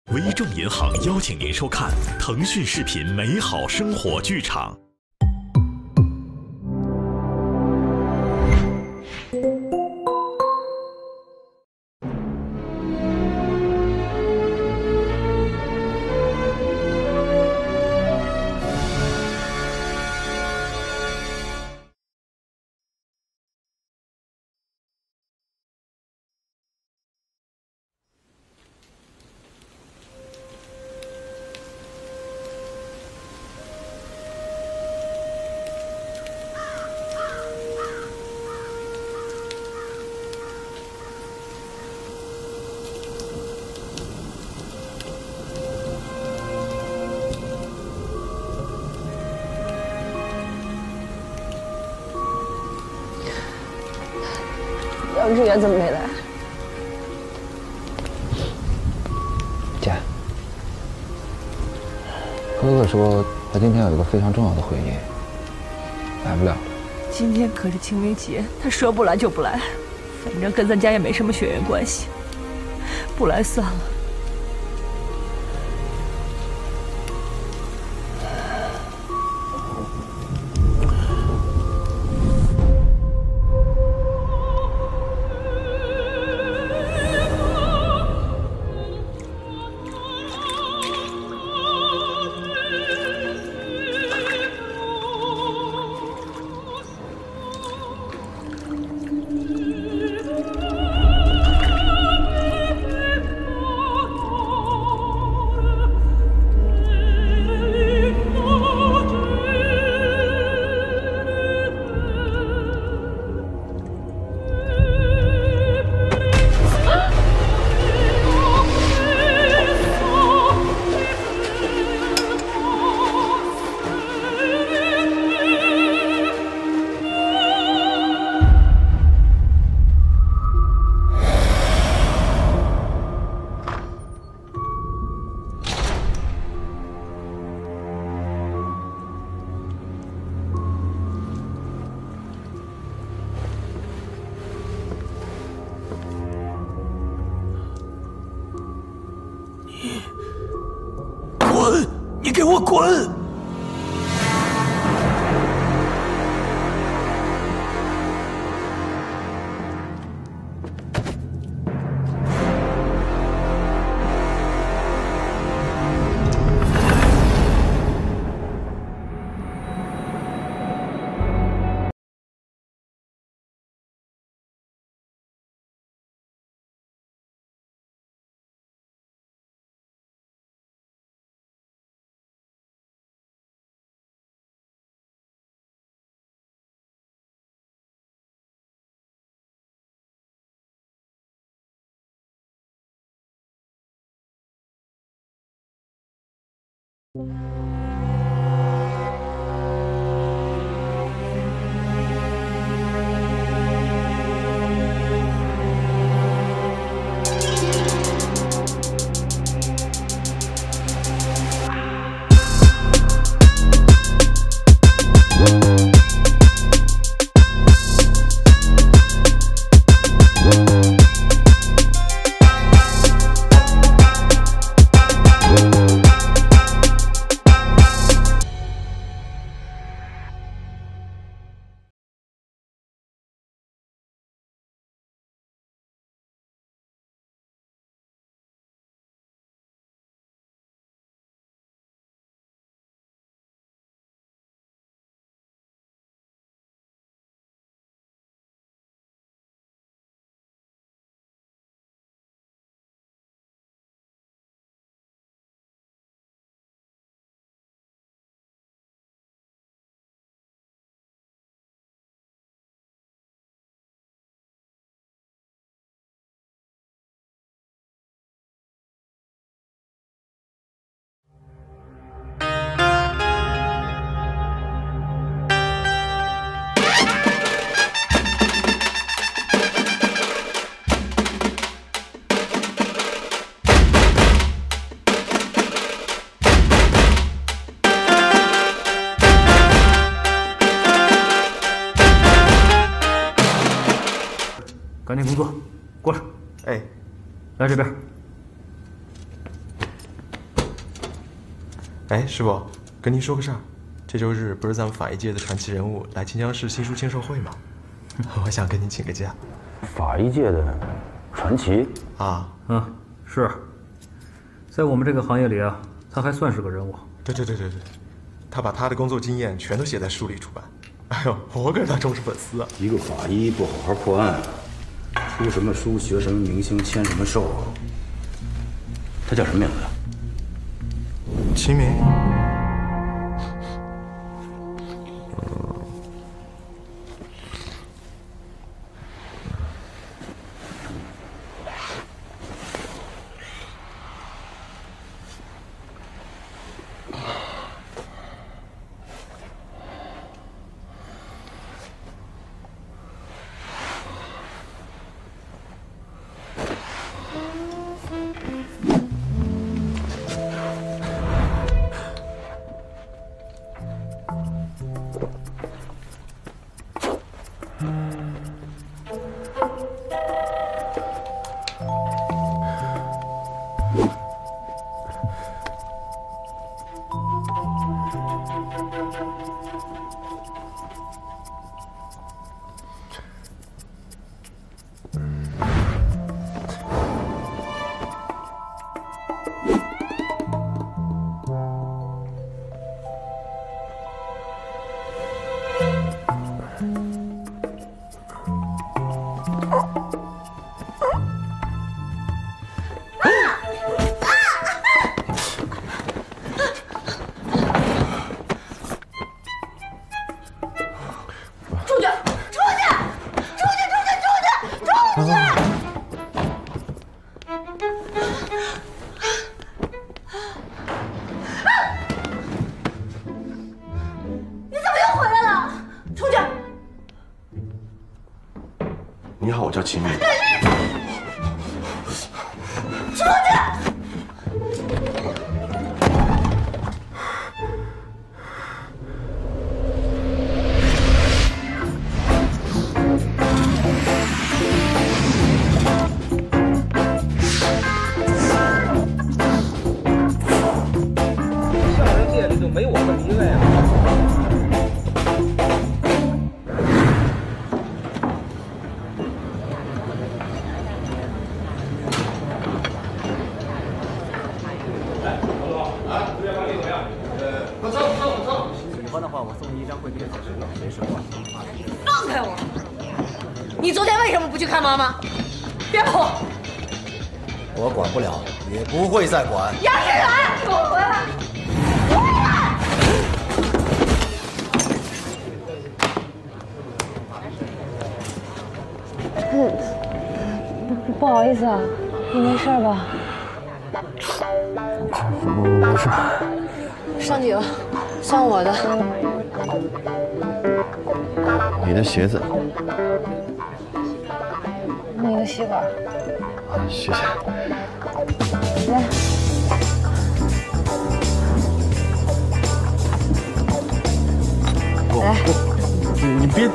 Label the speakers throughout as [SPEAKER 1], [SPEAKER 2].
[SPEAKER 1] 微众银行邀请您收看腾讯视频美好生活剧场。
[SPEAKER 2] 杨志远怎么没来？
[SPEAKER 3] 姐，哥哥说他今天有一个非常重要的会议，来不了了。
[SPEAKER 2] 今天可是清明节，他说不来就不来，反正跟咱家也没什么血缘关系，不来算了。
[SPEAKER 1] 你给我滚！
[SPEAKER 4] 赶紧工作，过来。
[SPEAKER 5] 哎，
[SPEAKER 4] 来这边。 哎，师傅，跟您说个事儿，这周日不是咱们法医界的传奇人物来清江市新书签售会吗？我想跟您请个假。
[SPEAKER 5] 法医界的传奇
[SPEAKER 4] 啊？
[SPEAKER 6] 是，在我们这个行业里啊，他还算是个人物。
[SPEAKER 4] 对，他把他的工作经验全都写在书里出版。哎呦，我可是他忠实粉丝啊！
[SPEAKER 5] 一个法医不好好破案，出什么书，学什么明星，签什么售，他叫什么名字呀？
[SPEAKER 4] 秦明。
[SPEAKER 5] 你好，我叫秦明。
[SPEAKER 2] 出去！
[SPEAKER 6] 校园界里就没我这一位啊！
[SPEAKER 2] 放开我！你昨天为什么不去看妈妈？别跑！
[SPEAKER 7] 我管不了，也不会再管。
[SPEAKER 2] 杨志远，给我回来！
[SPEAKER 8] 不好意思啊，你没事吧？
[SPEAKER 3] 我没事。
[SPEAKER 8] 伤你了，伤我的。
[SPEAKER 3] 你的鞋子。
[SPEAKER 8] 你的吸管。
[SPEAKER 3] 啊，谢谢。
[SPEAKER 8] 来。来。
[SPEAKER 3] 你别。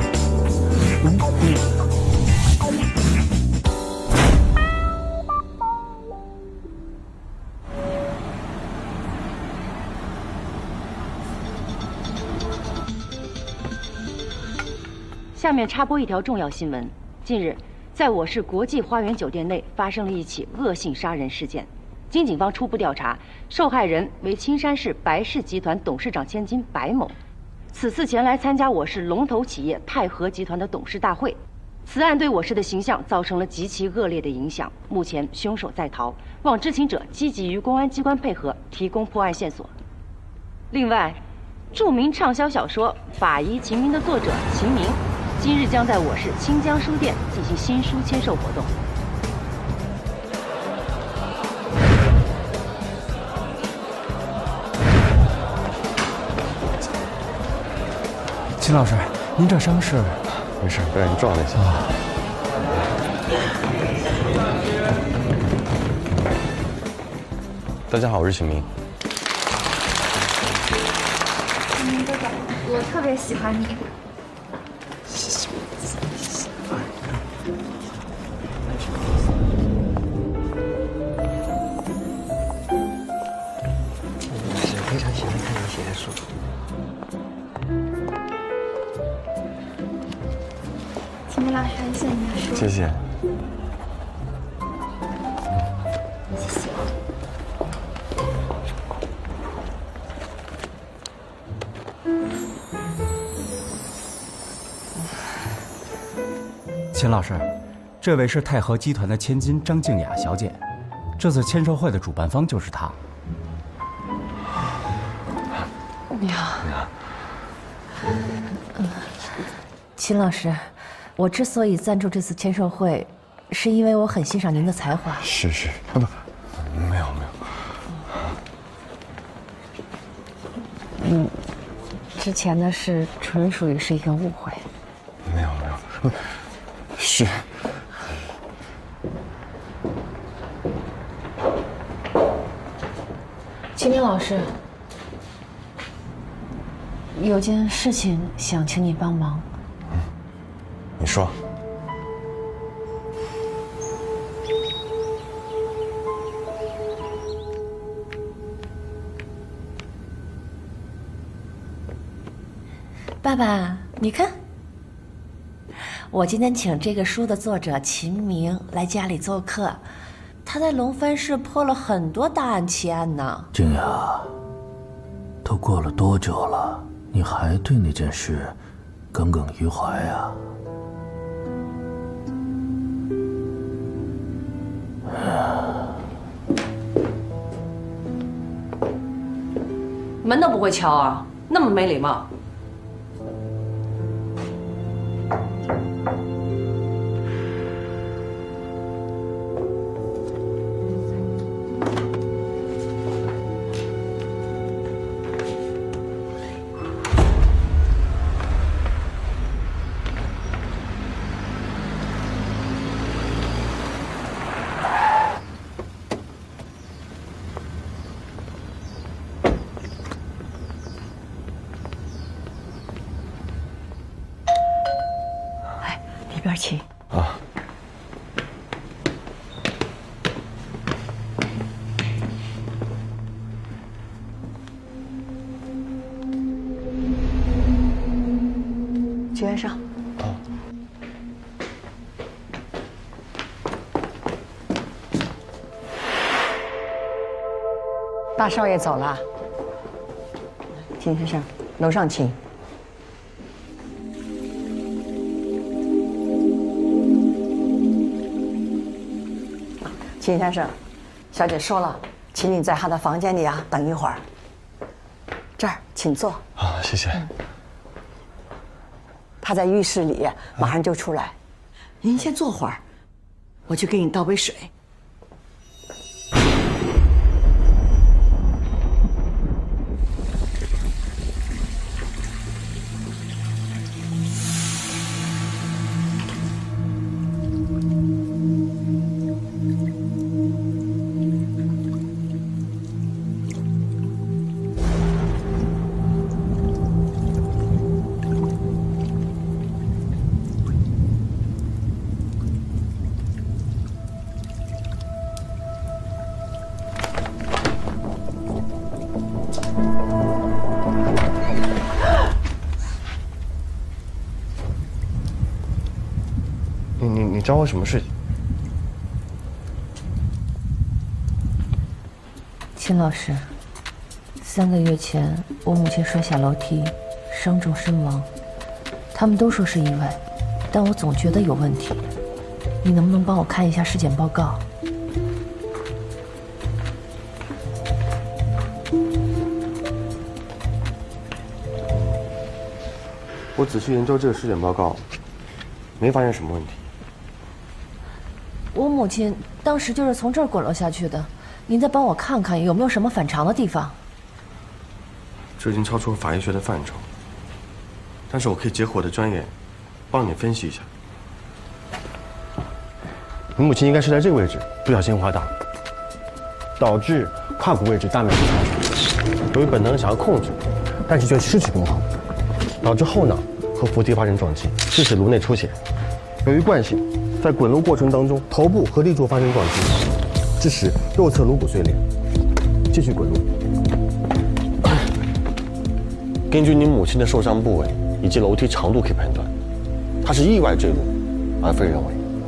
[SPEAKER 9] 下面插播一条重要新闻：近日，在我市国际花园酒店内发生了一起恶性杀人事件。经警方初步调查，受害人为青山市白氏集团董事长千金白某，此次前来参加我市龙头企业泰和集团的董事大会。此案对我市的形象造成了极其恶劣的影响。目前凶手在逃，望知情者积极与公安机关配合，提供破案线索。另外，著名畅销小说《法医秦明》的作者秦明，今日将在我市清江书店进行新书签售活动。
[SPEAKER 10] 秦老师，您这伤势？
[SPEAKER 3] 没事，被人撞了一下。大家好，我是秦明。
[SPEAKER 8] 秦明哥哥，我特别喜欢你。
[SPEAKER 10] 非常喜欢看你写的书。
[SPEAKER 11] 秦明老师，很喜欢你的书。
[SPEAKER 4] 谢谢。
[SPEAKER 11] 谢谢。
[SPEAKER 12] 秦老师，这位是太和集团的千金张静雅小姐，这次签售会的主办方就是她。
[SPEAKER 13] 你好。你好。秦老师，我之所以赞助这次签售会，是因为我很欣赏您的才华。
[SPEAKER 4] 是，不，没有。
[SPEAKER 13] 之前的事纯属于是一个误会。
[SPEAKER 4] 没有，是。
[SPEAKER 13] 秦明老师，有件事情想请你帮忙。
[SPEAKER 4] 你说。
[SPEAKER 13] 爸爸，你看，我今天请这个书的作者秦明来家里做客，他在龙帆市破了很多大案奇案呢。
[SPEAKER 14] 静雅，都过了多久了，你还对那件事耿耿于怀呀？
[SPEAKER 2] 门都不会敲啊，那么没礼貌。
[SPEAKER 13] 里边请。
[SPEAKER 4] 啊。
[SPEAKER 13] 局员上。
[SPEAKER 15] 大少爷走了，秦先生，楼上请。秦先生，小姐说了，请你在她的房间里啊等一会儿。这儿，请坐。
[SPEAKER 4] 啊，谢谢。
[SPEAKER 15] 她在浴室里，马上就出来。您先坐会儿，我去给你倒杯水。
[SPEAKER 4] 你找我什么事情？
[SPEAKER 13] 秦老师，3个月前我母亲摔下楼梯，伤重身亡。他们都说是意外，但我总觉得有问题。你能不能帮我看一下尸检报告？
[SPEAKER 4] 我仔细研究这个尸检报告，没发现什么问题。
[SPEAKER 13] 我母亲当时就是从这儿滚落下去的，您再帮我看看有没有什么反常的地方。
[SPEAKER 4] 这已经超出法医学的范畴，但是我可以结合我的专业，帮你分析一下。你母亲应该是在这个位置不小心滑倒，导致胯骨位置大面积擦伤，由于本能想要控制，但是却失去平衡，导致后脑和扶梯发生撞击，致使颅内出血。由于惯性，在滚落过程当中，头部和立柱发生撞击，致使右侧颅骨碎裂，继续滚落。 根据你母亲的受伤部位以及楼梯长度可以判断，她是意外坠落，而非人为。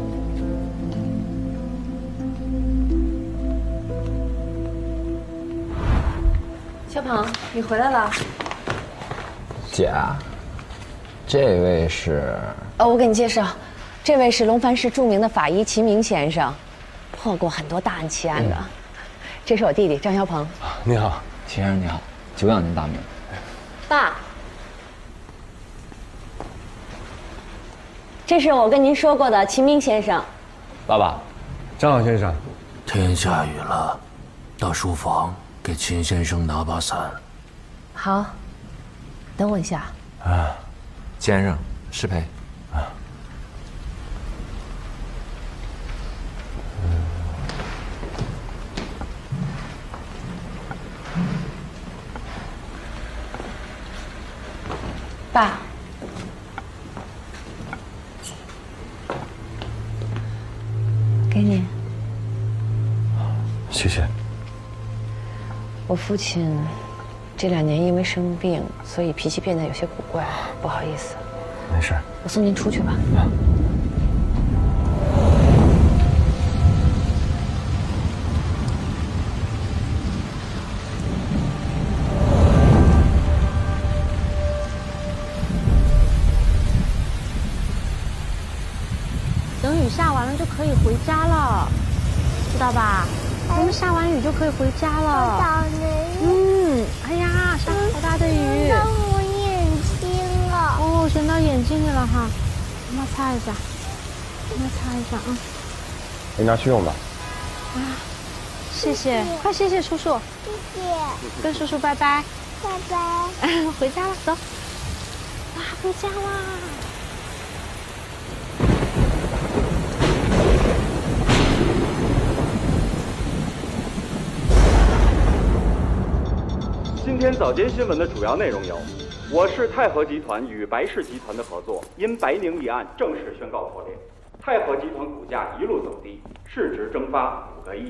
[SPEAKER 13] 小鹏，你回来了。
[SPEAKER 3] 姐，这位是……
[SPEAKER 8] 我给你介绍，这位是龙帆市著名的法医秦明先生，破过很多大案奇案的。这是我弟弟张小鹏。
[SPEAKER 4] 你好，
[SPEAKER 3] 秦先生你好，久仰您大名。
[SPEAKER 8] 爸，这是我跟您说过的秦明先生。
[SPEAKER 3] 爸爸，
[SPEAKER 4] 张老先生，
[SPEAKER 14] 天下雨了，到书房给秦先生拿把伞。
[SPEAKER 13] 好，等我一下。
[SPEAKER 3] 先生，失陪。
[SPEAKER 8] 爸，给你。
[SPEAKER 4] 谢谢。
[SPEAKER 8] 我父亲这2年因为生病，所以脾气变得有些古怪，不好意思。
[SPEAKER 4] 没事。
[SPEAKER 8] 我送您出去吧。
[SPEAKER 11] 等雨下完了就可以回家了，知道吧？我们下完雨就可以回家了。
[SPEAKER 10] 好累。
[SPEAKER 11] 哎呀，下好大的雨。
[SPEAKER 10] 到我眼睛了。
[SPEAKER 11] 哦，旋到眼睛里了哈。妈妈擦一下，妈妈擦一下啊。
[SPEAKER 4] 你拿去用吧。
[SPEAKER 11] 啊，谢谢，快谢谢叔叔。
[SPEAKER 10] 谢谢。
[SPEAKER 11] 跟叔叔拜拜。
[SPEAKER 10] 拜拜。
[SPEAKER 11] 回家了，走。哇，回家啦！
[SPEAKER 16] 今天早间新闻的主要内容有：我市泰禾集团与白氏集团的合作因白宁一案正式宣告破裂，泰禾集团股价一路走低，市值蒸发5个亿。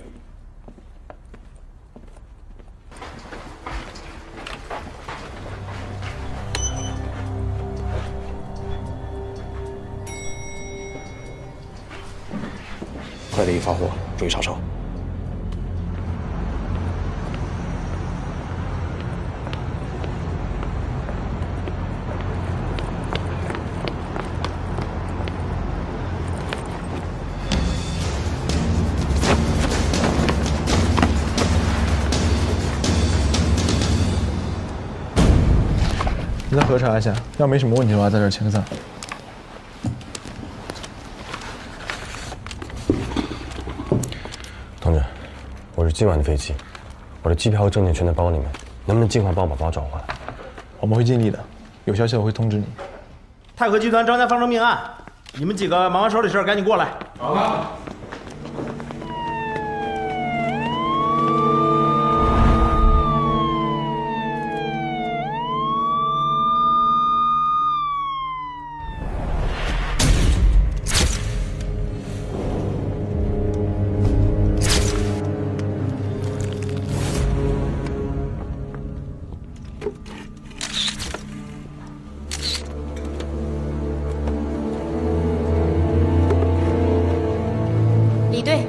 [SPEAKER 7] 快递已发货，注意查收。
[SPEAKER 17] 你再核查一下，要没什么问题的话，在这儿签个字。
[SPEAKER 4] 同志，我是今晚的飞机，我的机票和证件全在包里面，能不能尽快帮我把包找回来？
[SPEAKER 17] 我们会尽力的，有消息我会通知你。
[SPEAKER 18] 泰禾集团张家发生命案，你们几个忙完手里事，赶紧过来。
[SPEAKER 17] 好了。
[SPEAKER 13] 李队，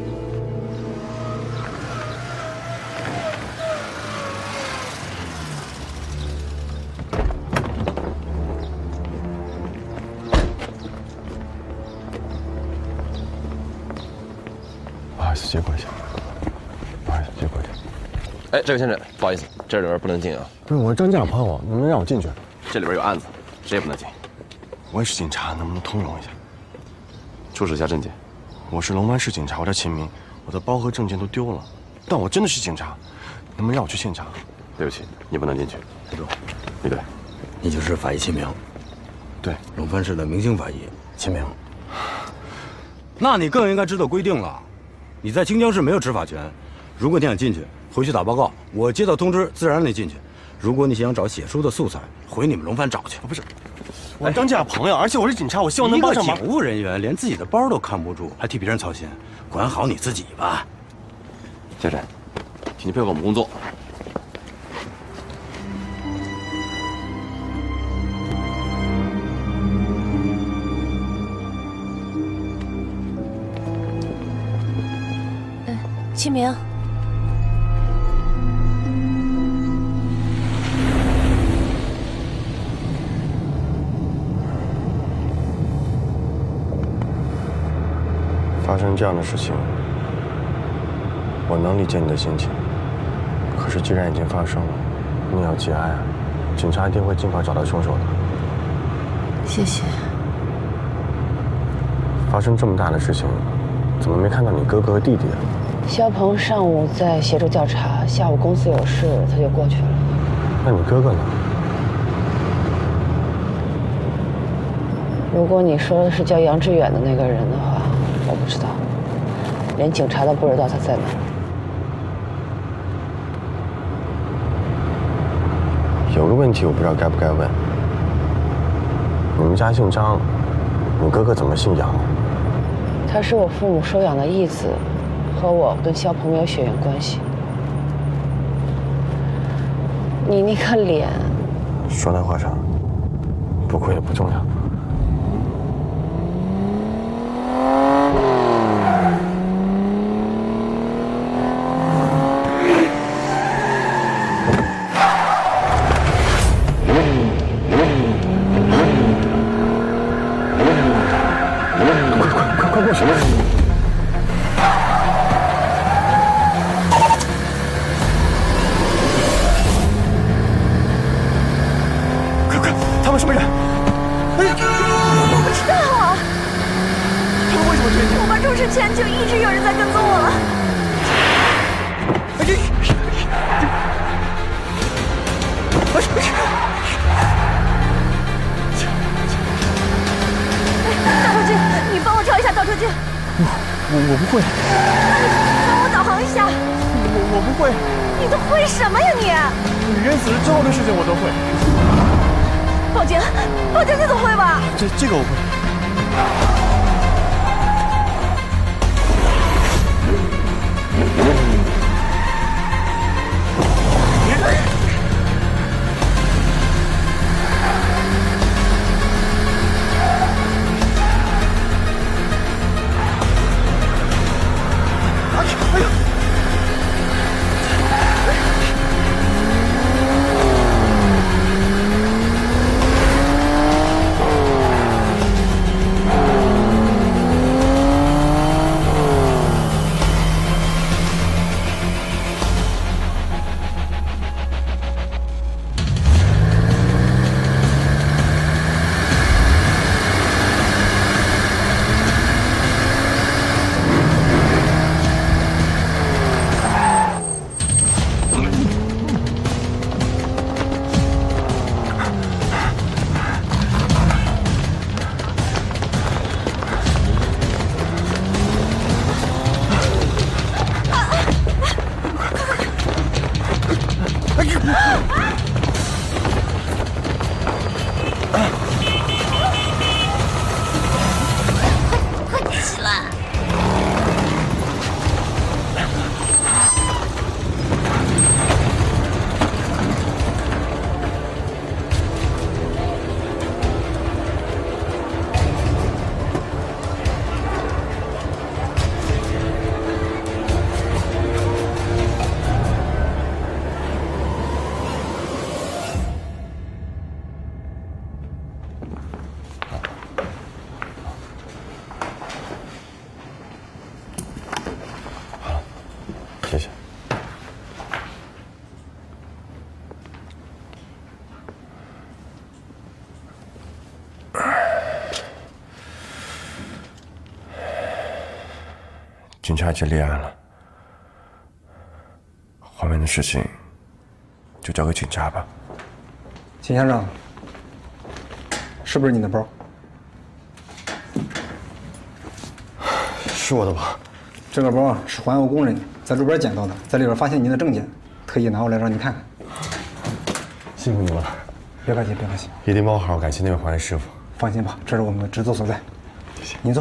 [SPEAKER 4] 不好意思，借过一下。不好意思，借过一下。
[SPEAKER 19] 哎，这位先生，不好意思，这里边不能进啊。
[SPEAKER 4] 不是，我是张家长朋友，能不能让我进去？
[SPEAKER 19] 这里边有案子，谁也不能进。
[SPEAKER 4] 我也是警察，能不能通融一下？
[SPEAKER 19] 出示一下证件。
[SPEAKER 4] 我是龙湾市警察，我叫秦明，我的包和证件都丢了，但我真的是警察，能不能让我去现场？
[SPEAKER 19] 对不起，你不能进去。
[SPEAKER 5] 李总，
[SPEAKER 19] 李队，
[SPEAKER 5] 你就是法医秦明。
[SPEAKER 4] 对，
[SPEAKER 5] 龙帆市的明星法医秦明。
[SPEAKER 20] 那你更应该知道规定了，你在清江市没有执法权。如果你想进去，回去打报告，我接到通知自然让你进去。如果你想找写书的素材，回你们龙帆找去。
[SPEAKER 4] 不是，我张家朋友，而且我是警察，我希望能帮上忙。
[SPEAKER 20] 一个警务人员连自己的包都看不住，还替别人操心，管好你自己吧。
[SPEAKER 19] 先生，请你配合我们工作。
[SPEAKER 13] 秦明，
[SPEAKER 4] 发生这样的事情，我能理解你的心情。可是既然已经发生了，你要节哀啊！警察一定会尽快找到凶手的。
[SPEAKER 13] 谢谢。
[SPEAKER 4] 发生这么大的事情，怎么没看到你哥哥和弟弟啊？
[SPEAKER 8] 肖鹏上午在协助调查，下午公司有事，他就过去了。
[SPEAKER 4] 那你哥哥呢？
[SPEAKER 8] 如果你说的是叫杨致远的那个人的话，我不知道，连警察都不知道他在哪儿。
[SPEAKER 4] 有个问题我不知道该不该问。你们家姓张，你哥哥怎么姓杨？
[SPEAKER 8] 他是我父母收养的义子，和我跟肖鹏没有血缘关系。你那个脸，
[SPEAKER 4] 说来话长，不过也不重要。快过去！快！他们什么人？
[SPEAKER 2] 我不知道啊。
[SPEAKER 4] 他们为什么追你？
[SPEAKER 2] 我们出事前就一直有人在跟踪我了。导头镜，你帮我照一下导头镜。
[SPEAKER 17] 我不会。
[SPEAKER 2] 帮我导航一下。
[SPEAKER 17] 我不会。
[SPEAKER 2] 你都会什么呀你？
[SPEAKER 17] 女人死了之后的事情我都会。
[SPEAKER 2] 宝剑你总会吧？
[SPEAKER 17] 这个我会。
[SPEAKER 4] 谢谢。警察已经立案了，后面的事情就交给警察吧。
[SPEAKER 17] 秦先生，是不是你的包？
[SPEAKER 4] 是我的包。
[SPEAKER 17] 这个包啊是环卫工人在路边捡到的，在里边发现您的证件，特意拿过来让您看看。
[SPEAKER 4] 辛苦你们了。
[SPEAKER 17] 别客气，别客气。
[SPEAKER 4] 一定帮我好好感谢那位环卫师傅。
[SPEAKER 17] 放心吧，这是我们的职责所在。
[SPEAKER 4] 谢谢。
[SPEAKER 17] 您坐。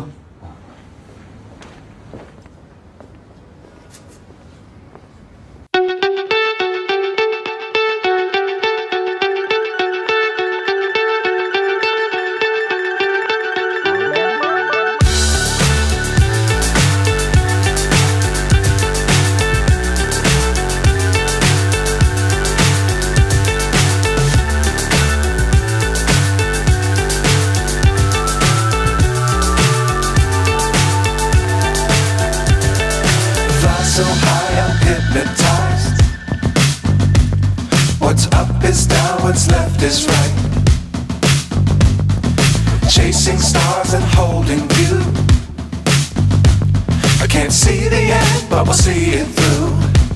[SPEAKER 21] Up is down, what's left is right. Chasing stars and holding you. I can't see the end, but we'll see it through.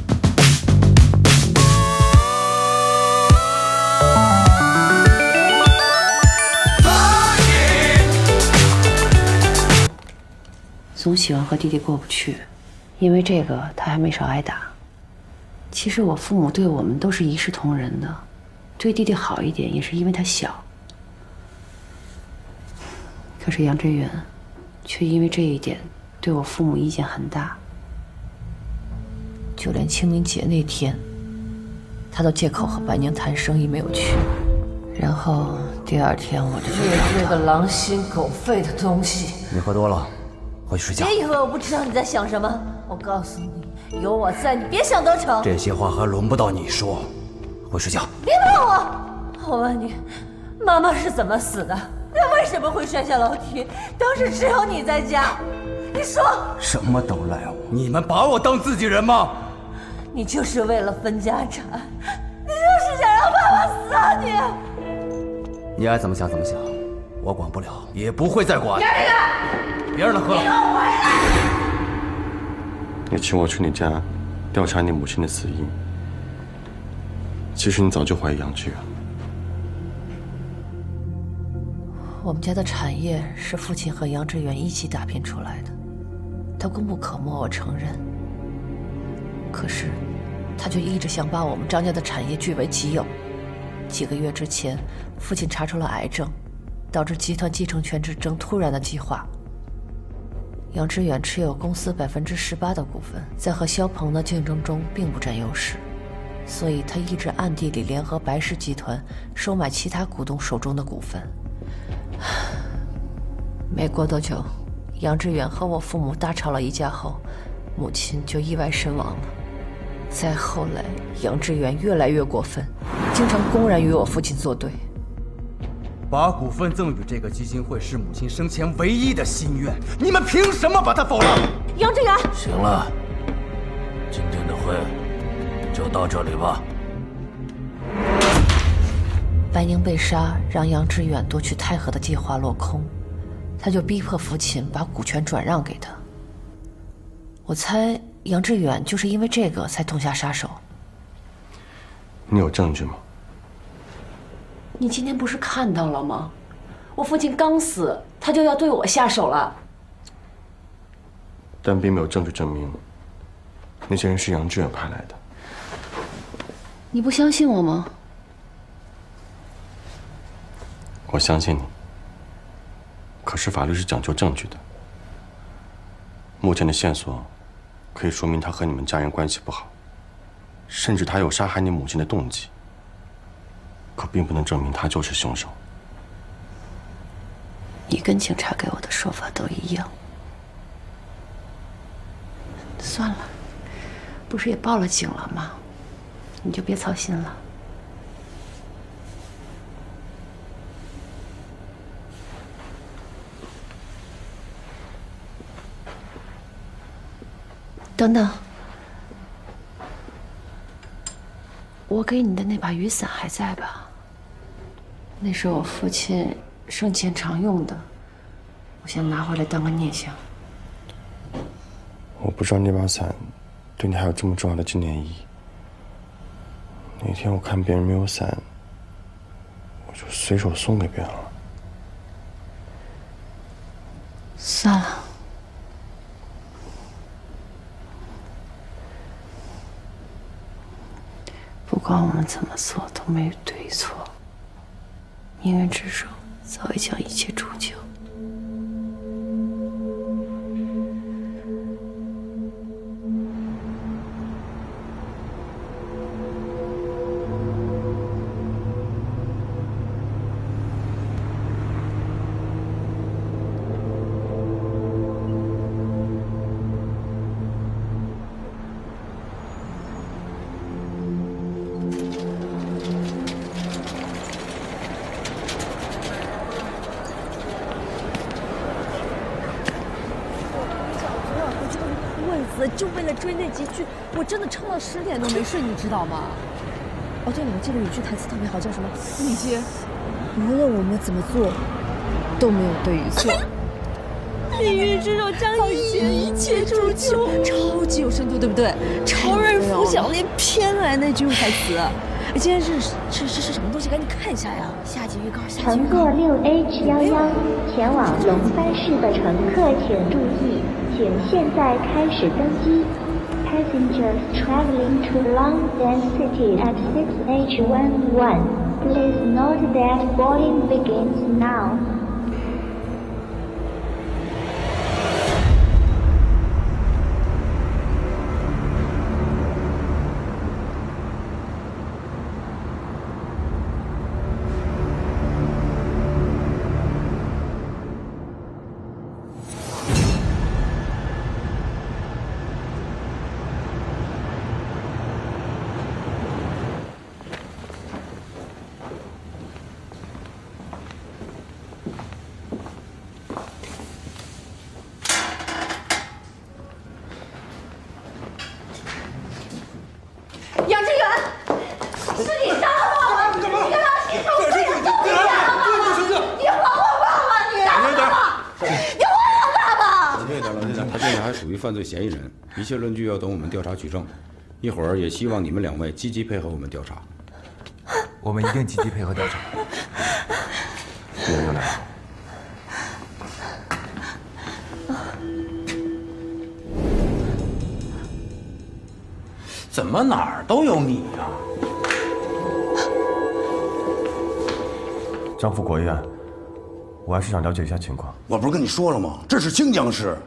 [SPEAKER 13] 总喜欢和弟弟过不去，因为这个他还没少挨打。其实我父母对我们都是一视同仁的，对弟弟好一点也是因为他小。可是杨志远，却因为这一点对我父母意见很大。就连清明节那天，他都借口和白宁谈生意没有去。然后第2天我就去找他。这个狼心狗肺的东西！
[SPEAKER 7] 你喝多了。 回去睡觉。
[SPEAKER 13] 别以为我不知道你在想什么，我告诉你，有我在，你别想得逞。
[SPEAKER 7] 这些话还轮不到你说，回睡觉。
[SPEAKER 13] 别碰我！我问你，妈妈是怎么死的？她为什么会摔下楼梯？当时只有你在家，你说。
[SPEAKER 7] 什么都赖我！你们把我当自己人吗？
[SPEAKER 13] 你就是为了分家产，你就是想让爸爸死啊你！
[SPEAKER 7] 你爱怎么想怎么想，我管不了，也不会再管。别让他喝了。
[SPEAKER 19] 你请我去你家调查你母亲的死因，其实你早就怀疑杨志远。
[SPEAKER 13] 我们家的产业是父亲和杨志远一起打拼出来的，他功不可没，我承认。可是，他却一直想把我们张家的产业据为己有。几个月之前，父亲查出了癌症，导致集团继承权之争突然的激化。 杨致远持有公司18%的股份，在和肖鹏的竞争中并不占优势，所以他一直暗地里联合白氏集团收买其他股东手中的股份。没过多久，杨致远和我父母大吵了一架后，母亲就意外身亡了。再后来，杨致远越来越过分，经常公然与我父亲作对。
[SPEAKER 7] 把股份赠与这个基金会是母亲生前唯一的心愿，你们凭什么把它否了？
[SPEAKER 13] 杨致远，
[SPEAKER 14] 行了，今天的会就到这里吧。
[SPEAKER 13] 白宁被杀，让杨致远夺取太和的计划落空，他就逼迫父亲把股权转让给他。我猜杨致远就是因为这个才痛下杀手。
[SPEAKER 19] 你有证据吗？
[SPEAKER 13] 你今天不是看到了吗？我父亲刚死，他就要对我下手了。
[SPEAKER 19] 但并没有证据证明那些人是杨致远派来的。
[SPEAKER 13] 你不相信我吗？
[SPEAKER 19] 我相信你。可是法律是讲究证据的。目前的线索可以说明他和你们家人关系不好，甚至他有杀害你母亲的动机。 可并不能证明他就是凶手。
[SPEAKER 13] 你跟警察给我的说法都一样。算了，不是也报了警了吗？你就别操心了。等等，我给你的那把雨伞还在吧？ 那是我父亲生前常用的，我先拿回来当个念想。
[SPEAKER 19] 我不知道那把伞对你还有这么重要的纪念意义。那天我看别人没有伞，我就随手送给别人了。
[SPEAKER 13] 算了，不管我们怎么做都没有对错。 命运之手早已将一切铸就。
[SPEAKER 2] 就为了追那几句，我真的撑了10点都没睡，你知道吗？
[SPEAKER 13] 哦，对了，我记得有句台词特别好，叫什么？
[SPEAKER 2] 李杰，
[SPEAKER 13] 无论我们怎么做，都没有对与错。
[SPEAKER 2] 命运之手将一切一切铸就，
[SPEAKER 13] 超级有深度，对不对？超人拂晓连偏来那句台词，今天是什么东西？赶紧看一下呀！下集预告，下集预告。
[SPEAKER 10] 乘坐6H11前往龙山市的乘客请注意，请现在开始登机。Passengers traveling to 𝓢𝓭𝓪 City at 6H11, please note that boarding begins now.
[SPEAKER 11] 杨志远，是你杀了爸爸！你干嘛？你跟他洗手对着都一样了！你还我爸爸！你干嘛？你还我爸爸！
[SPEAKER 5] 冷静一点，冷静点。他现在还属于犯罪嫌疑人，一切论据要等我们调查取证。一会儿也希望你们2位积极配合我们调查。
[SPEAKER 3] 我们一定积极配合调查。别人又来了。
[SPEAKER 20] 怎么哪儿都有你呀？
[SPEAKER 4] 张富国一案，我还是想了解一下情况。
[SPEAKER 20] 我不是跟你说了吗？这是清江市。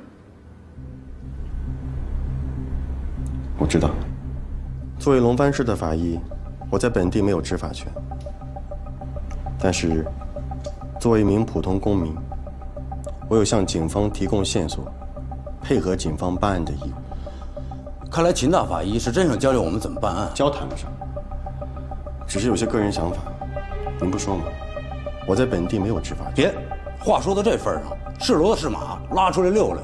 [SPEAKER 19] 我知道，作为龙藩市的法医，我在本地没有执法权。但是，作为一名普通公民，我有向警方提供线索、配合警方办案的义务。
[SPEAKER 20] 看来秦大法医是真想教教我们怎么办案。
[SPEAKER 19] 教谈不上，只是有些个人想法。您不说吗？我在本地没有执法权。
[SPEAKER 20] 别，话说到这份上，是骡子是马，拉出来溜溜。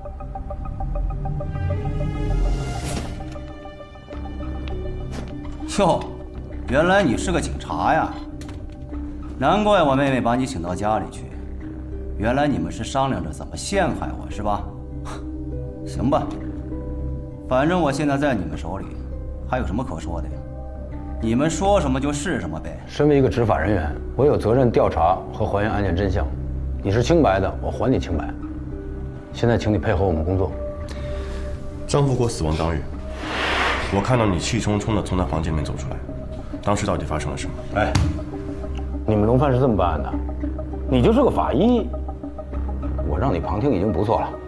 [SPEAKER 1] 哟，原来你是个警察呀！难怪我妹妹把你请到家里去，原来你们是商量着怎么陷害我，是吧？行吧，反正我现在在你们手里，还有什么可说的呀？你们说什么就是什么呗。
[SPEAKER 5] 身为一个执法人员，我有责任调查和还原案件真相。你是清白的，我还你清白。现在请你配合我们工作。
[SPEAKER 19] 张富国死亡当日，我看到你气冲冲地从他房间里面走出来，当时到底发生了什么？
[SPEAKER 5] 哎，你们龙藩是这么办案的？你就是个法医，我让你旁听已经不错了。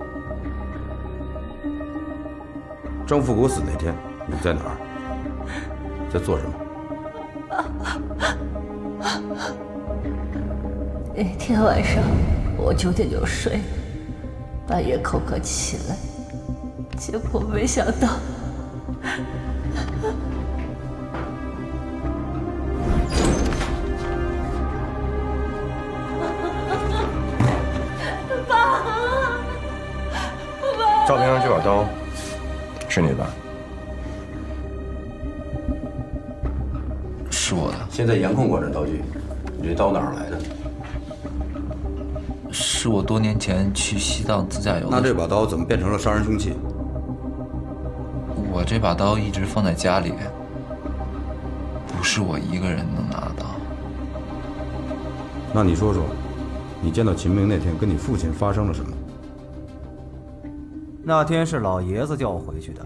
[SPEAKER 20] 张富国死那天，你在哪儿？在做什么？
[SPEAKER 13] 那天晚上我9点就睡，半夜口渴起来，结果没想到。
[SPEAKER 2] 爸，
[SPEAKER 3] 照片上这把刀是你的吧？
[SPEAKER 5] 是我的。现在严控管制刀具，你这刀哪儿来的？
[SPEAKER 3] 是我多年前去西藏自驾游。
[SPEAKER 20] 那这把刀怎么变成了杀人凶器？
[SPEAKER 3] 我这把刀一直放在家里，不是我一个人能拿到。
[SPEAKER 20] 那你说说，你见到秦明那天跟你父亲发生了什么？
[SPEAKER 1] 那天是老爷子叫我回去的。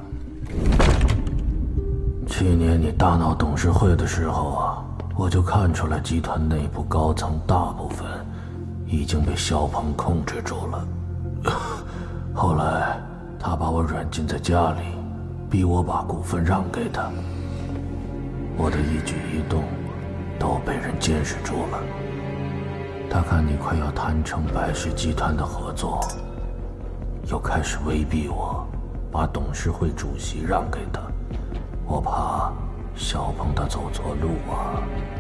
[SPEAKER 14] 去年你大闹董事会的时候啊，我就看出来集团内部高层大部分已经被肖鹏控制住了。后来他把我软禁在家里，逼我把股份让给他。我的一举一动都被人监视住了。他看你快要谈成百氏集团的合作，又开始威逼我把董事会主席让给他。我怕肖鹏他走错路啊。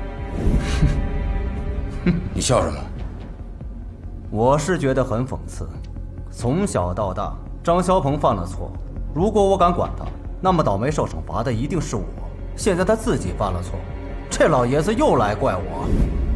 [SPEAKER 20] 你笑什么？
[SPEAKER 1] 我是觉得很讽刺。从小到大，张肖鹏犯了错，如果我敢管他，那么倒霉受惩罚的一定是我。现在他自己犯了错， 这老爷子又来怪我。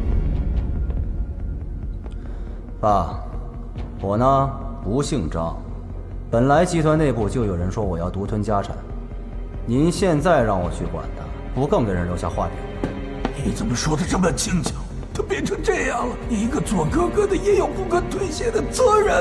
[SPEAKER 1] 爸，我呢不姓张，本来集团内部就有人说我要独吞家产，您现在让我去管他，不更给人留下话柄？
[SPEAKER 14] 你怎么说的这么轻巧？都变成这样了，你一个做哥哥的也有不可推卸的责任。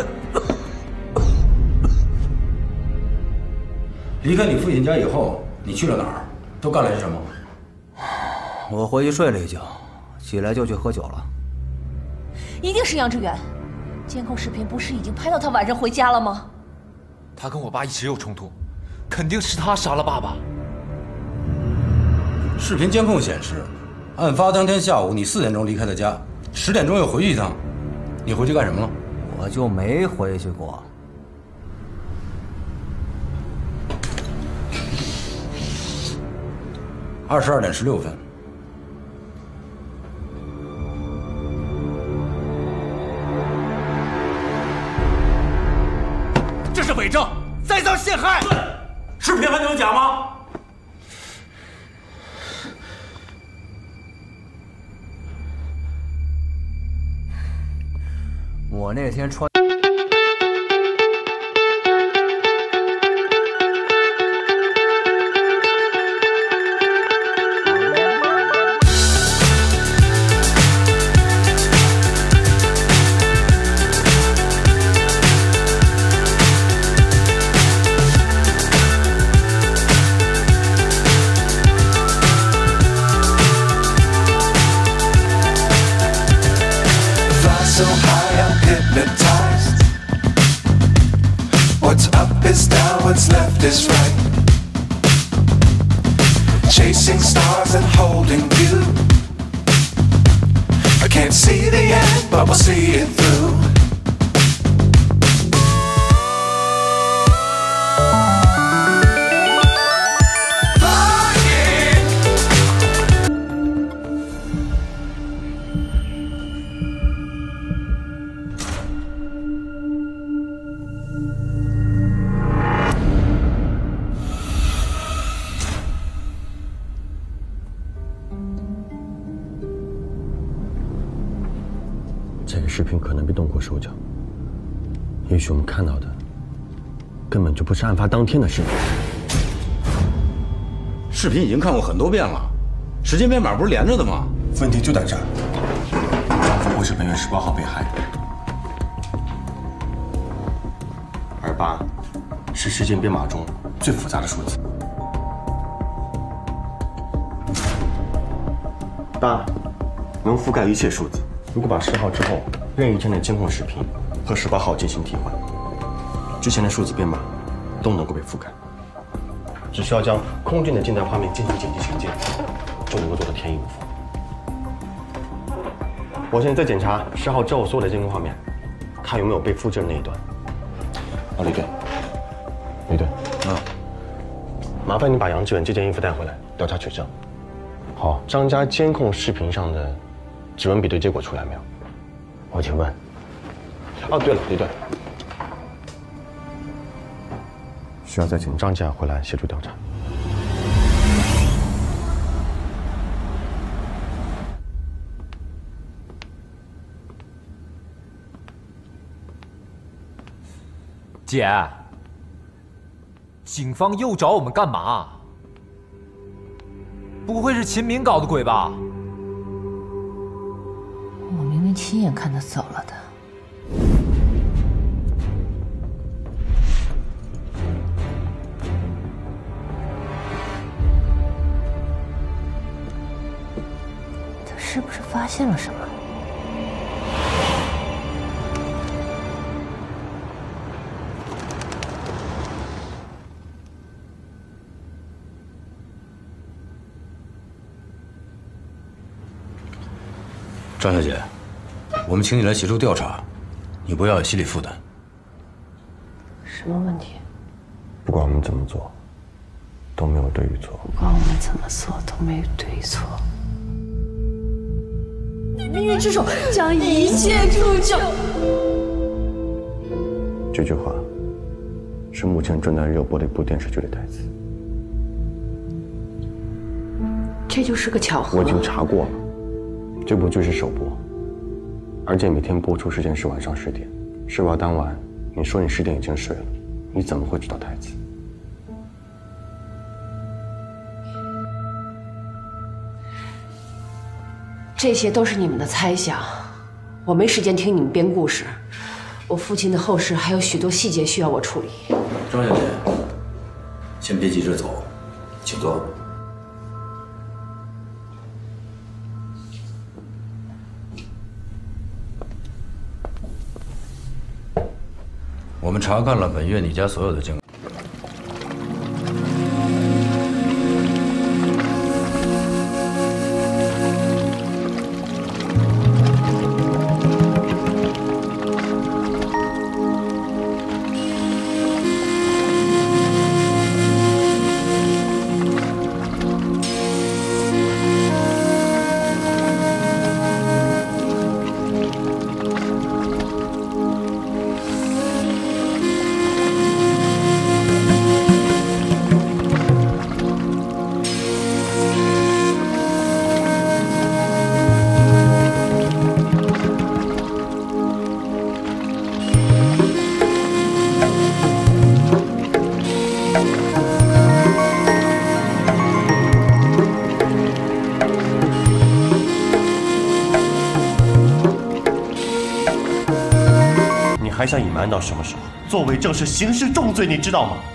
[SPEAKER 20] 离开你父亲家以后，你去了哪儿？都干了些什么？
[SPEAKER 1] 我回去睡了一觉，起来就去喝酒了。
[SPEAKER 2] 一定是杨致远，监控视频不是已经拍到他晚上回家了吗？
[SPEAKER 3] 他跟我爸一直有冲突，肯定是他杀了爸爸。
[SPEAKER 20] 视频监控显示，案发当天下午你4点钟离开的家，10点钟又回去一趟。你回去干什么了？
[SPEAKER 1] 我就没回去过。
[SPEAKER 20] 22点16分。
[SPEAKER 18] 这是伪证，栽赃陷害。
[SPEAKER 20] 视频还能有假吗？
[SPEAKER 1] 我那天穿。
[SPEAKER 21] So high, I'm hypnotized. What's up is down, what's left is right. Chasing stars and holding you. I can't see the end, but we'll see it through.
[SPEAKER 4] 这个视频可能被动过手脚，也许我们看到的根本就不是案发当天的视频。
[SPEAKER 20] 视频已经看过很多遍了，时间编码不是连着的吗？
[SPEAKER 19] 问题就在这儿。张富贵是本月18号被害的，28是时间编码中最复杂的数字。8能覆盖一切数字。如果把10号之后任意一天的监控视频和18号进行替换，之前的数字编码都能够被覆盖。只需要将空间的静态画面进行剪辑全件，就能够做到天衣无缝。我现在在检查10号之后所有的监控画面，看有没有被复制的那一段。李队，麻烦你把杨致远这件衣服带回来调查取证。好，张家监控视频上的指纹比对结果出来没有？我请问。哦，对了，李队，需要再请张家回来协助调查。
[SPEAKER 3] 姐，警方又找我们干嘛？不会是秦明搞的鬼吧？
[SPEAKER 13] 我明明亲眼看他走了的。他是不是发现了什么？
[SPEAKER 20] 张小姐，我们请你来协助调查，你不要有心理负担。
[SPEAKER 13] 什么问题？
[SPEAKER 4] 不管我们怎么做，都没有对与错。
[SPEAKER 13] 不管我们怎么做，都没有对与错。
[SPEAKER 2] 命运之手将一切铸就。
[SPEAKER 4] 这句话是目前正在热播的一部电视剧的台词。
[SPEAKER 13] 这就是个巧合。
[SPEAKER 4] 我已经查过了，这部剧是首播，而且每天播出时间是晚上10点。试播当晚，你说你10点已经睡了，你怎么会知道台词？
[SPEAKER 13] 这些都是你们的猜想，我没时间听你们编故事。我父亲的后事还有许多细节需要我处理。
[SPEAKER 14] 张小姐，先别急着走，请坐。我们查看了本月你家所有的证据。
[SPEAKER 6] 还想隐瞒到什么时候？作伪证是刑事重罪，你知道吗？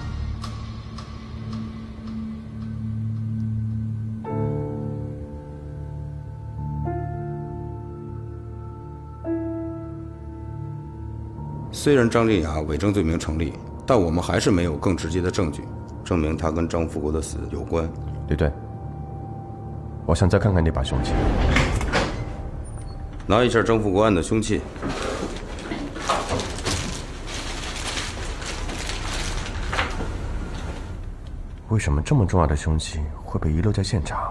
[SPEAKER 22] 虽然张振雅伪证罪名成立，但我们还是没有更直接的证据证明他跟张富国的死有关。
[SPEAKER 4] 李队，我想再看看那把凶器。
[SPEAKER 22] 拿一下张富国案的凶器。
[SPEAKER 4] 为什么这么重要的凶器会被遗留在现场？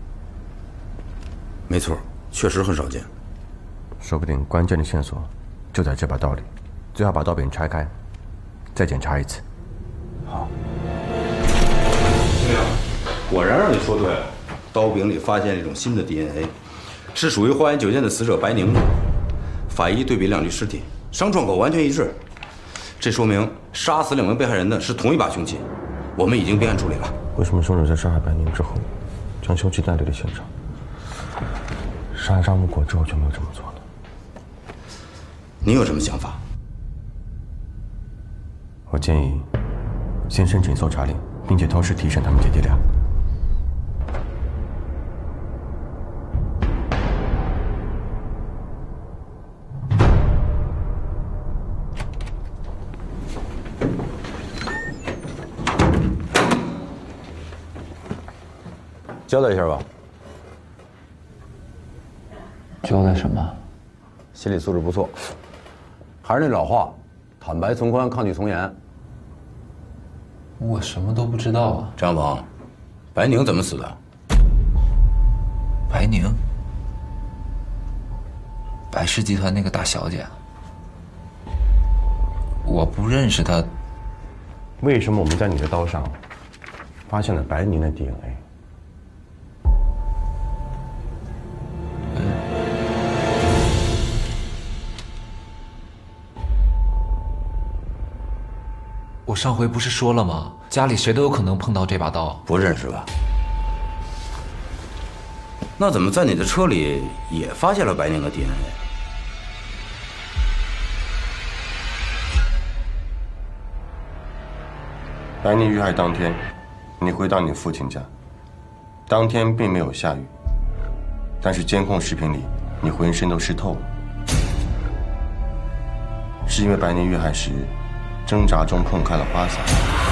[SPEAKER 22] 没错，确实很少见。
[SPEAKER 4] 说不定关键的线索就在这把刀里。最好把刀柄拆开，再检查一次。
[SPEAKER 22] 好。对呀，果然让你说对了。刀柄里发现了一种新的 DNA， 是属于花园酒店的死者白宁的。法医对比2具尸体，伤创口完全一致，这说明杀死2名被害人的是同一把凶器。我们已经备案处理了。
[SPEAKER 4] 为什么凶手在杀害白宁之后，将凶器带离了现场？杀害张富国之后就没有这么做呢？
[SPEAKER 22] 你有什么想法？
[SPEAKER 4] 我建议先申请搜查令，并且同时提审他们姐弟俩。
[SPEAKER 22] 交代一下吧。
[SPEAKER 3] 交代什么？
[SPEAKER 22] 心理素质不错。还是那老话，坦白从宽，抗拒从严。
[SPEAKER 3] 我什么都不知道啊。
[SPEAKER 22] 张王，白宁怎么死的？
[SPEAKER 3] 白宁，白氏集团那个大小姐，我不认识她。
[SPEAKER 4] 为什么我们在你的刀上发现了白宁的 DNA？
[SPEAKER 3] 我上回不是说了吗？家里谁都有可能碰到这把刀。
[SPEAKER 22] 不认识吧？那怎么在你的车里也发现了白宁的 DNA？
[SPEAKER 19] 白宁遇害当天，你回到你父亲家，当天并没有下雨，但是监控视频里你浑身都湿透了，是因为白宁遇害时挣扎中碰开了花洒。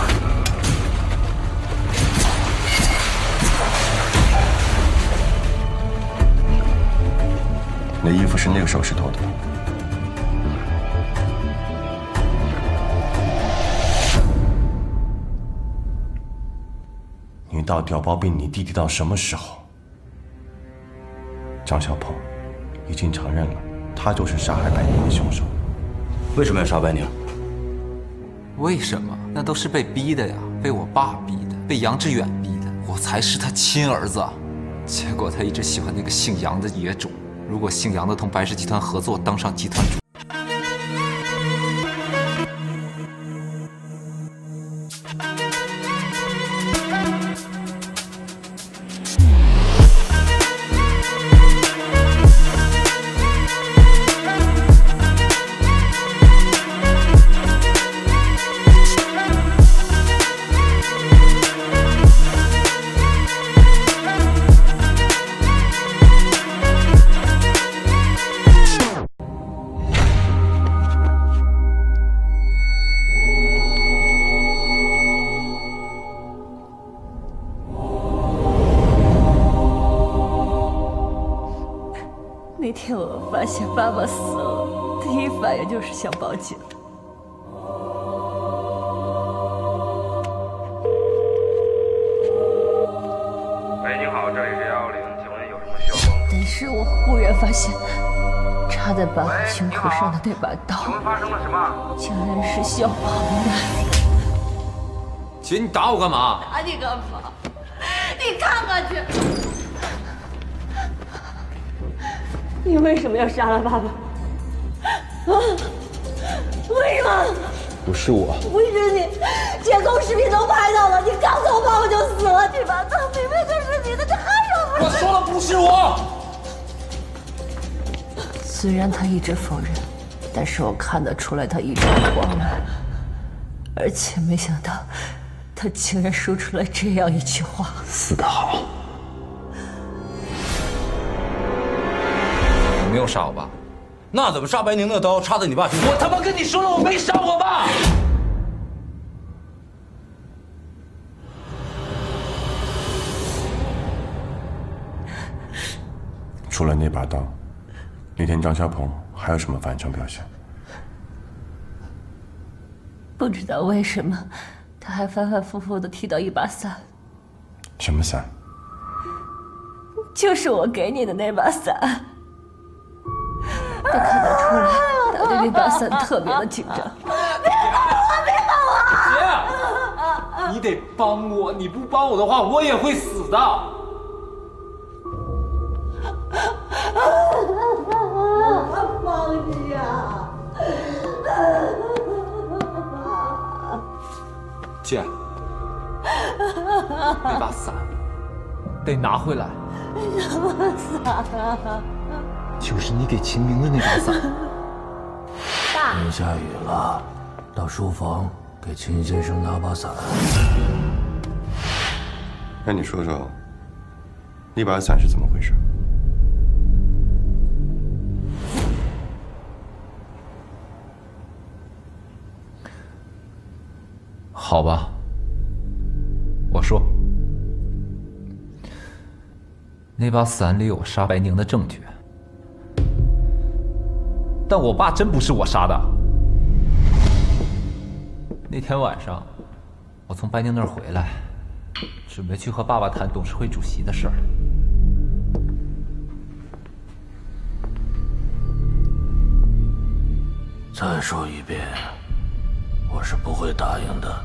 [SPEAKER 19] 你的衣服是那个时候湿透的。你到底要包庇你弟弟到什么时候？张小鹏已经承认了，他就是杀害白宁的凶手。
[SPEAKER 22] 为什么要杀白宁？
[SPEAKER 3] 为什么？那都是被逼的呀，被我爸逼的，被杨致远逼的。 我才是他亲儿子。结果他一直喜欢那个姓杨的野种。如果姓杨的同白氏集团合作，当上集团主。
[SPEAKER 2] 那天我发现爸爸死了，第一反应就是想报警。
[SPEAKER 9] 喂，您好，这里是110，请问有什么需要帮助？
[SPEAKER 2] 但是我忽然发现，插在爸爸胸口上的那把刀，
[SPEAKER 9] 请问发生了什么？
[SPEAKER 2] 竟然是小鹏的。
[SPEAKER 3] 姐，你打我干嘛？
[SPEAKER 11] 打你干嘛？你看看去。 你为什么要杀了爸爸？啊？为什么？
[SPEAKER 4] 不是我，
[SPEAKER 11] 不是你，监控视频都拍到了，你刚走爸爸就死了，这把刀明明就是你的，这还有不是？
[SPEAKER 3] 我说了不是我。
[SPEAKER 13] 虽然他一直否认，但是我看得出来他一直慌了，而且没想到，他竟然说出了这样一句话：“
[SPEAKER 4] 死得好。”
[SPEAKER 3] 没有杀我爸，那怎么杀白宁的刀插在你爸胸口？我他妈跟你说了，我没杀我爸。
[SPEAKER 19] 除了那把刀，那天张小鹏还有什么反常表现？
[SPEAKER 2] 不知道为什么，他还反反复复的提到一把伞。
[SPEAKER 19] 什么伞？
[SPEAKER 2] 就是我给你的那把伞。 他看得出来，他对那把伞特别的紧张。
[SPEAKER 11] 别帮我！别
[SPEAKER 3] 帮我！姐，你得帮我，你不帮我的话，我也会死的。
[SPEAKER 11] 放弃啊！
[SPEAKER 3] 姐，那把伞得拿回来。
[SPEAKER 11] 什么伞？
[SPEAKER 3] 就是你给秦明的那把伞。
[SPEAKER 11] 爸，
[SPEAKER 14] 天下雨了，到书房给秦先生拿把伞。
[SPEAKER 19] 那你说说，那把伞是怎么回事？
[SPEAKER 3] 好吧，我说，那把伞里有杀白宁的证据。 但我爸真不是我杀的。那天晚上，我从白宁那儿回来，准备去和爸爸谈董事会主席的事儿。
[SPEAKER 14] 再说一遍，我是不会答应的。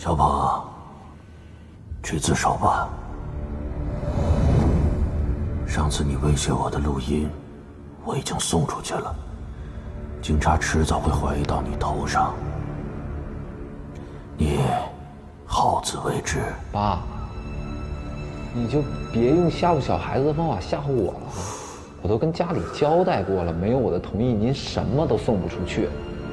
[SPEAKER 14] 小鹏，去自首吧。上次你威胁我的录音，我已经送出去了，警察迟早会怀疑到你头上。你好自为之。
[SPEAKER 12] 爸，你就别用吓唬小孩子的方法吓唬我了。我都跟家里交代过了，没有我的同意，您什么都送不出去。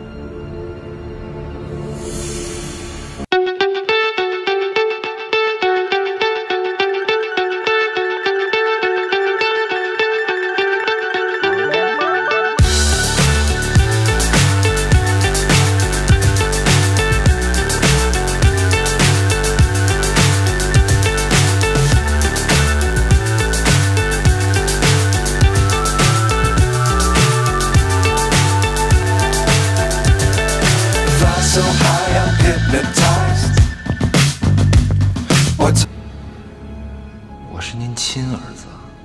[SPEAKER 3] 我是您亲儿子，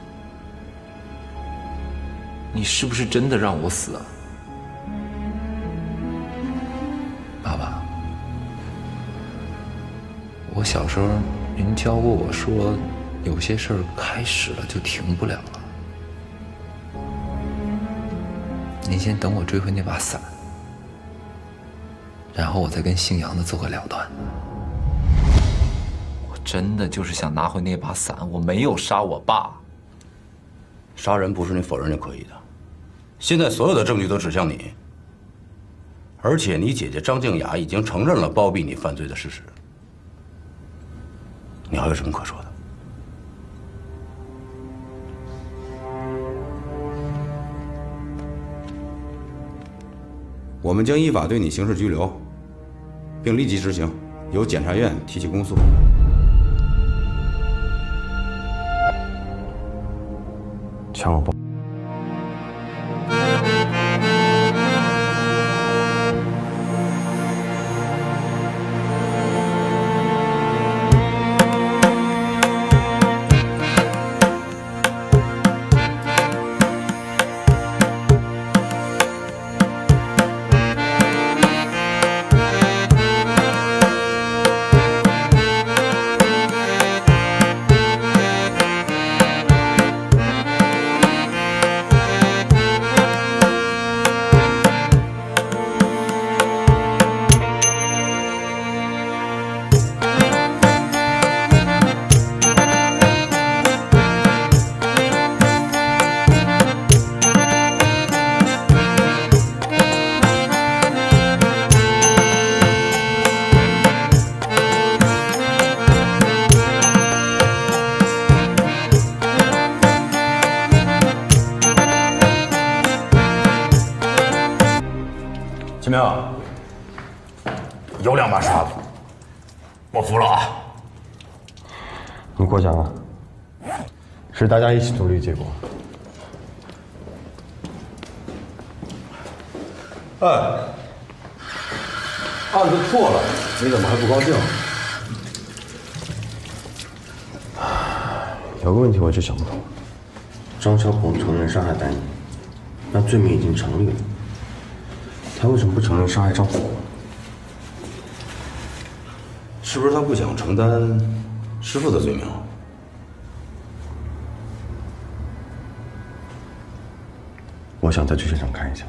[SPEAKER 3] 你是不是真的让我死啊？爸爸，我小时候您教过我说，有些事儿开始了就停不了了。您先等我追回那把伞，然后我再跟姓杨的做个了断。我真的就是想拿回那把伞，我没有杀我爸。
[SPEAKER 22] 杀人不是你否认就可以的，现在所有的证据都指向你，而且你姐姐张静雅已经承认了包庇你犯罪的事实，你还有什么可说的？我们将依法对你刑事拘留，并立即执行，由检察院提起公诉。
[SPEAKER 19] 向我报。
[SPEAKER 22] 秦明，有2把刷子，我服了啊！
[SPEAKER 4] 你过奖了，是大家一起努力结果。
[SPEAKER 22] 哎，案子破了，你怎么还不高兴？
[SPEAKER 4] 有个问题我一直想不通，
[SPEAKER 19] 张小鹏承认杀害丹妮，那罪名已经成立了，他为什么不承认杀害张虎？
[SPEAKER 22] 是不是他不想承担师傅的罪名？
[SPEAKER 19] 我想再去现场看一下。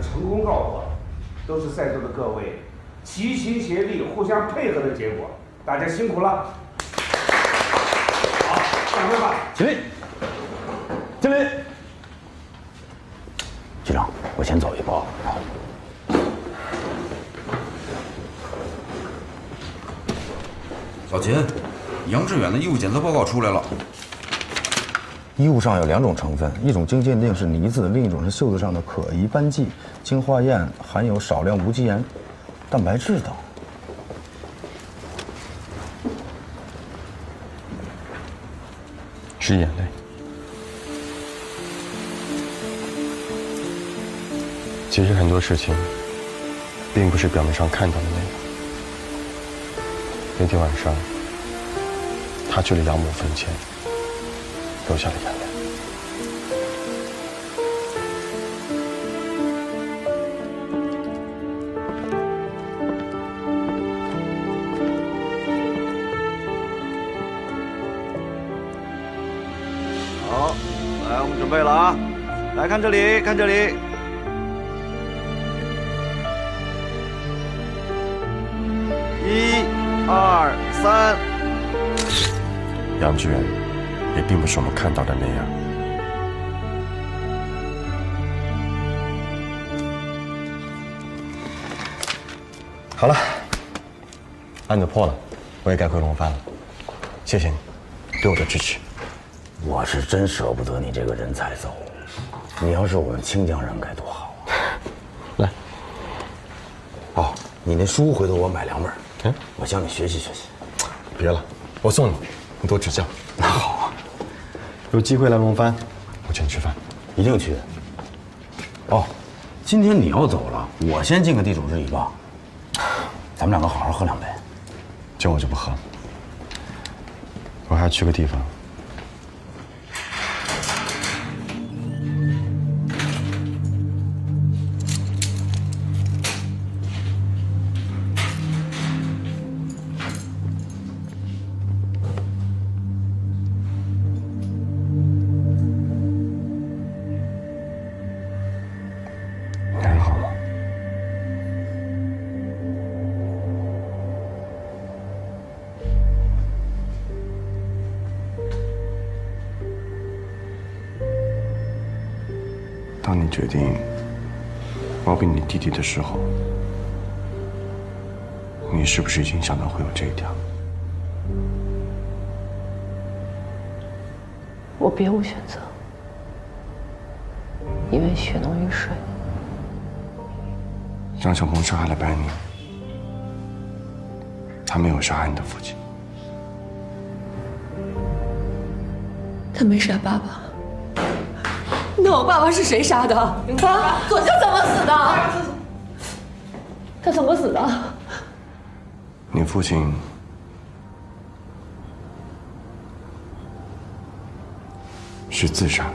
[SPEAKER 15] 成功告破，都是在座的各位齐心协力、互相配合的结果。大家辛苦了。好，上会吧。
[SPEAKER 5] 起立，敬礼。局长，我先走一步啊。
[SPEAKER 22] 小秦，杨致远的衣物检测报告出来了。
[SPEAKER 17] 衣物上有2种成分，一种经鉴定是呢子，另一种是袖子上的可疑斑迹。经化验含有少量无机盐、蛋白质等。
[SPEAKER 19] 是眼泪。其实很多事情，并不是表面上看到的那样。那天晚上，他去了养母坟前，流下了眼泪。
[SPEAKER 16] 好，来，我们准备了啊！来看这里，看这里。1、2、3。
[SPEAKER 19] 杨致远也并不是我们看到的那样。
[SPEAKER 4] 好了，案子破了，我也该回龙帆了。谢谢你对我的支持。
[SPEAKER 5] 我是真舍不得你这个人才走，你要是我们清江人该多好啊！
[SPEAKER 4] 来，
[SPEAKER 5] 哦，你那书回头我买2本，我向你学习学习。
[SPEAKER 4] 别了，我送你，你多指教。
[SPEAKER 5] 那好啊，
[SPEAKER 4] 有机会来龙帆，我请你吃饭，
[SPEAKER 5] 一定去。哦，今天你要走了，我先敬个地主之谊吧。咱们2个好好喝2杯。
[SPEAKER 19] 就我就不喝了，我还要去个地方。当你决定包庇你弟弟的时候，你是不是已经想到会有这一条？
[SPEAKER 13] 我别无选择，因为血浓于水。
[SPEAKER 19] 张小鹏杀害了白宁，他没有杀害你的父亲。
[SPEAKER 2] 他没杀爸爸。那我爸爸是谁杀的？啊，左秀怎么死的？他怎么死的？
[SPEAKER 19] 你父亲是自杀。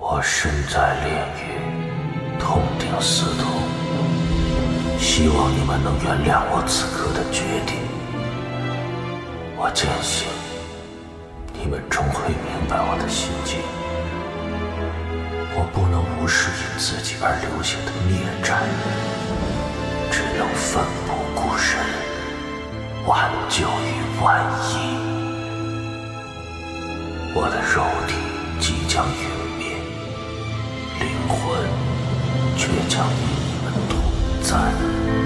[SPEAKER 14] 我身在炼狱，痛定思痛，希望你们能原谅我此刻的决定。我坚信你们终会明白我的心境。我不能无视因自己而留下的孽债，只能奋不顾身，挽救于万一。我的肉体即将陨灭，灵魂却将与你们同在。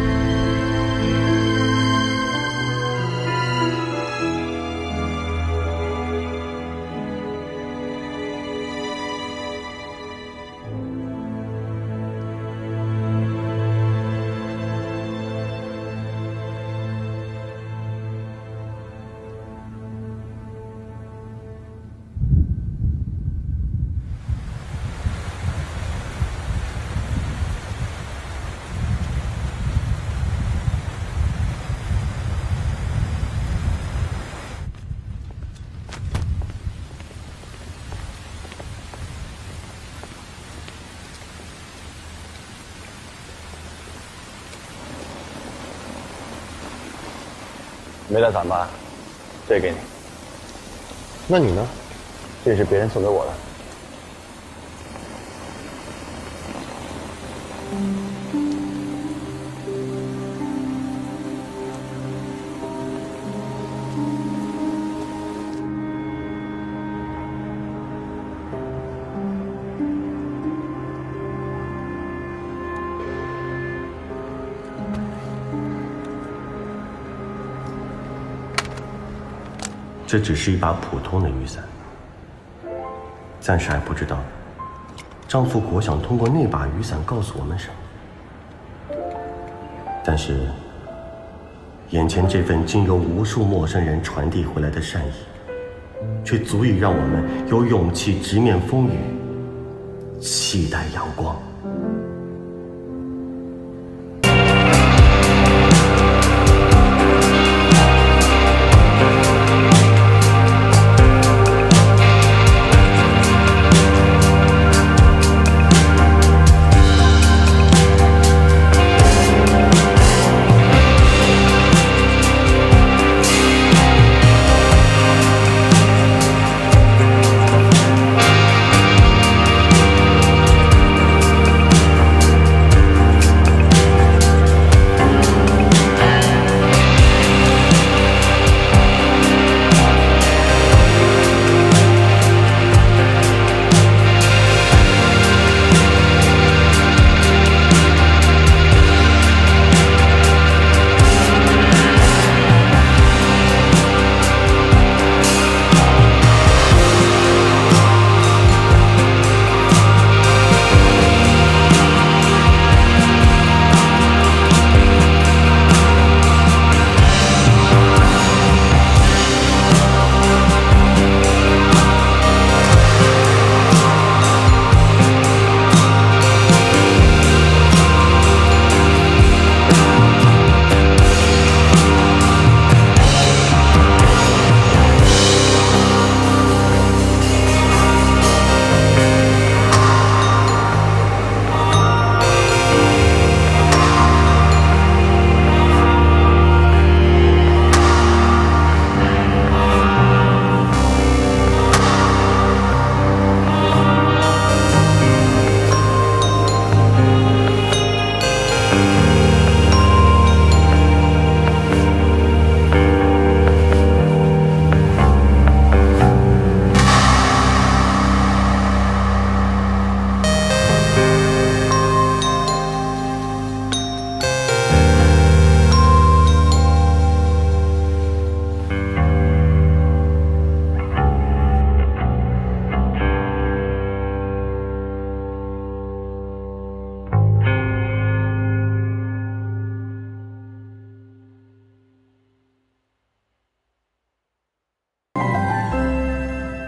[SPEAKER 4] 没带伞吧？这给你。那你呢？这是别人送给我的。
[SPEAKER 6] 这只是一把普通的雨伞，暂时还不知道张富国想通过那把雨伞告诉我们什么。但是，眼前这份经由无数陌生人传递回来的善意，却足以让我们有勇气直面风雨，期待阳光。